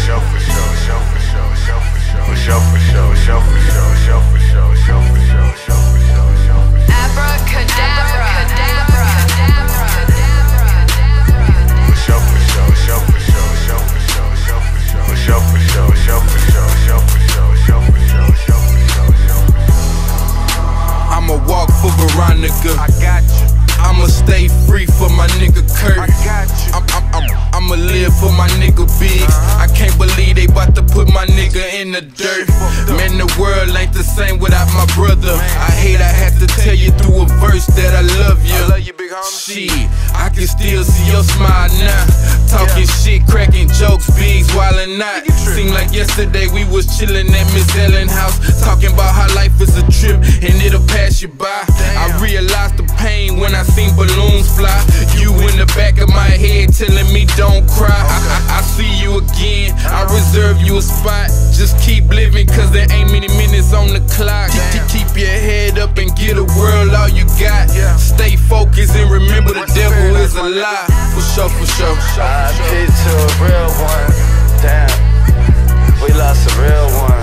I'ma walk for Veronica. I got you. I'ma stay free for my nigga Kurt. I got you. I'ma live for my nigga Biggs. I can't believe they bout to put my nigga in the dirt. Man, the world ain't the same without my brother. I hate I have to tell you through a verse that I love you. I love you, big homie. Shit, I can still see your smile now. Talking shit, cracking jokes, Biggs wildin' out. Seemed like yesterday we was chillin' at Miss Ellen house, talking about how life is a trip and it'll pass you by. I realized the pain when I seen balloons fly. You in the back of my head telling me don't cry. I see you again, I reserve you a spot. Just keep living cause there ain't many minutes on the clock. Keep your head up and get a world all you got. Stay focused and remember the devil is a lie. For sure, for sure. RIP to a real one. Damn, we lost a real one.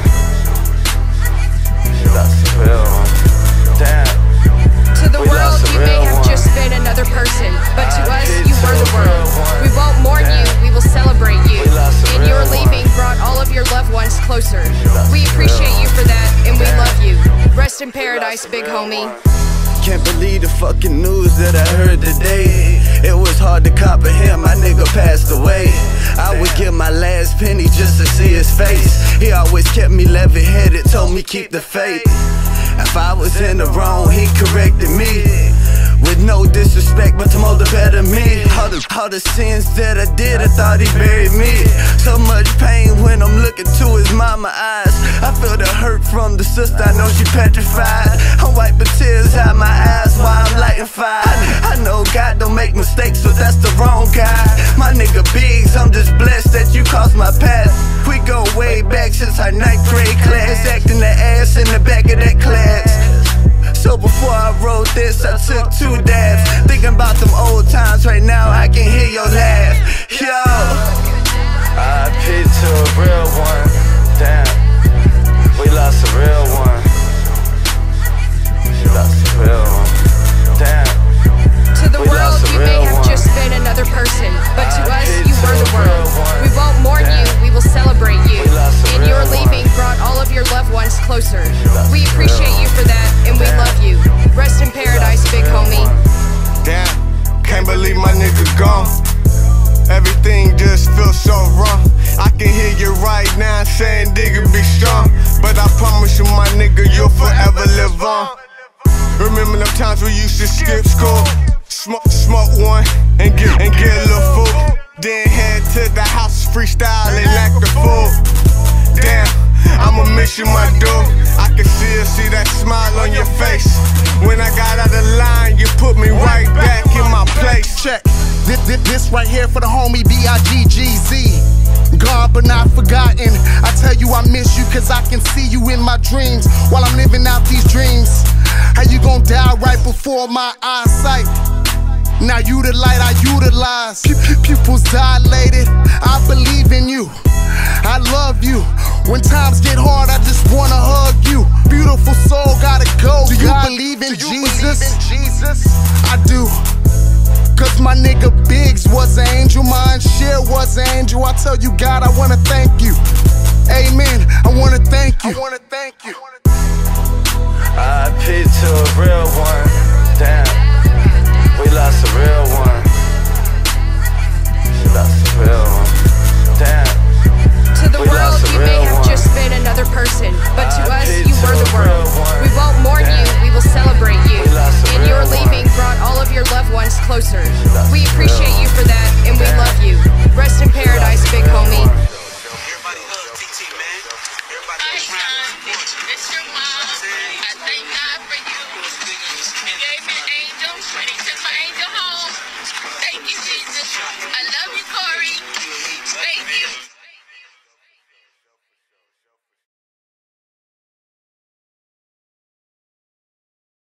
We lost a real one. Damn. To the world, you may have just been another person, but to us, you were the world. We won't mourn you, we will celebrate you. And your leaving brought all of your loved ones closer. We appreciate you for that, and we love you. Rest in paradise, big homie. Can't believe the fucking news that I heard today. It was hard to comprehend, my nigga passed away. I would give my last penny just to see his face. He always kept me level-headed, told me keep the faith. If I was in the wrong, he corrected me. With no disrespect, but to mold a better me. All the sins that I did, I thought he buried me. So much pain when I'm looking to his mama eyes. I feel the hurt from the sister, I know she petrified. I'm wiping tears out my eyes while I'm lighting fire. I know God don't make mistakes, so that's the wrong guy. My nigga Biggs, I'm just blessed that you crossed my path. We go way back since our 9th grade class, acting the ass in the back of that class. So before I wrote this, I took 2 dabs. Thinking about them old times, right now I can hear your laugh. Yo, RIP to a real one. Damn, we lost a real one. We lost a real one. Damn. To the world, you may have just been another person, but to us, you were the world. We won't mourn you, we will celebrate you. And your leaving brought all of your loved ones closer. We appreciate you for that, and we love you. Rest in paradise, big homie. Damn, can't believe my nigga gone. Everything just feels so wrong. I can hear you right now saying, "Nigga, be strong." But I promise you, my nigga, you'll forever live on. Remember them times we used to skip school, smoke one and get a little food. Then head to the house freestyling like the fool. Damn, I'ma miss you, my dude. I can see that smile on your face. When I got out of line, you put me right back in my place. Check. This right here for the homie B-I-G-G-Z. Gone but not forgotten. I tell you I miss you cause I can see you in my dreams while I'm living out these dreams. How you gon' die right before my eyesight? Now you the light I utilize. Pupils dilated, I believe in you, I love you. When times get hard, I just wanna hug you. Beautiful soul, gotta go. Do you believe in Jesus? I do. Cause my nigga Biggs was an angel, mine Cher was an angel. I tell you God, I wanna thank you. Amen, I wanna thank you. RIP to a real one. Damn, we lost a real one. We lost a real one. Damn. To the world, you may have just been another person, but to us, you were the world. We